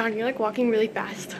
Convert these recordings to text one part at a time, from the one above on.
John, you're like walking really fast.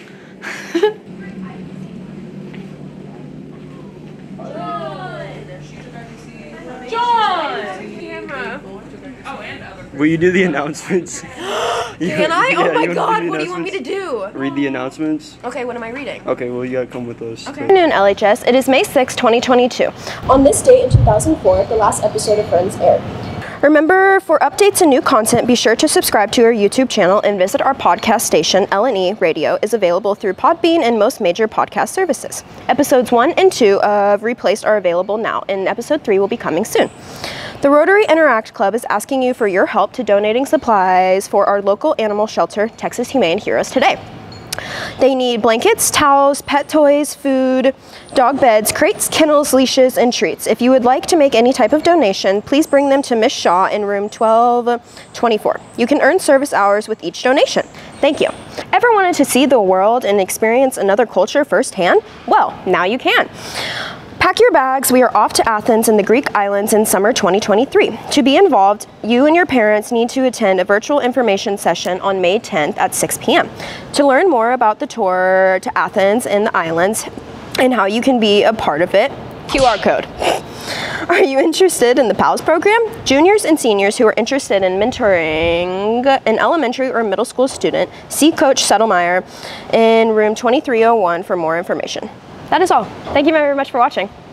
Will you do the announcements? Can I? Oh my god, what do you want me to do? Read the announcements. Okay, what am I reading? Okay, well you gotta come with us. Okay. Good afternoon, LHS. It is May 6, 2022. On this date in 2004, the last episode of Friends aired. Remember, for updates and new content, be sure to subscribe to our YouTube channel and visit our podcast station. L&E Radio is available through Podbean and most major podcast services. Episodes 1 and 2 of Replaced are available now, and episode 3 will be coming soon. The Rotary Interact Club is asking you for your help to donating supplies for our local animal shelter, Texas Humane Heroes Today. They need blankets, towels, pet toys, food, dog beds, crates, kennels, leashes, and treats. If you would like to make any type of donation, please bring them to Miss Shaw in room 1224. You can earn service hours with each donation. Thank you. Ever wanted to see the world and experience another culture firsthand? Well, now you can. Pack your bags. We are off to Athens and the Greek islands in summer 2023. To be involved, you and your parents need to attend a virtual information session on May 10th at 6 p.m. To learn more about the tour to Athens and the islands and how you can be a part of it, QR code. Are you interested in the PALS program? Juniors and seniors who are interested in mentoring an elementary or middle school student, see Coach Settlemeyer in room 2301 for more information. That is all. Thank you very much for watching.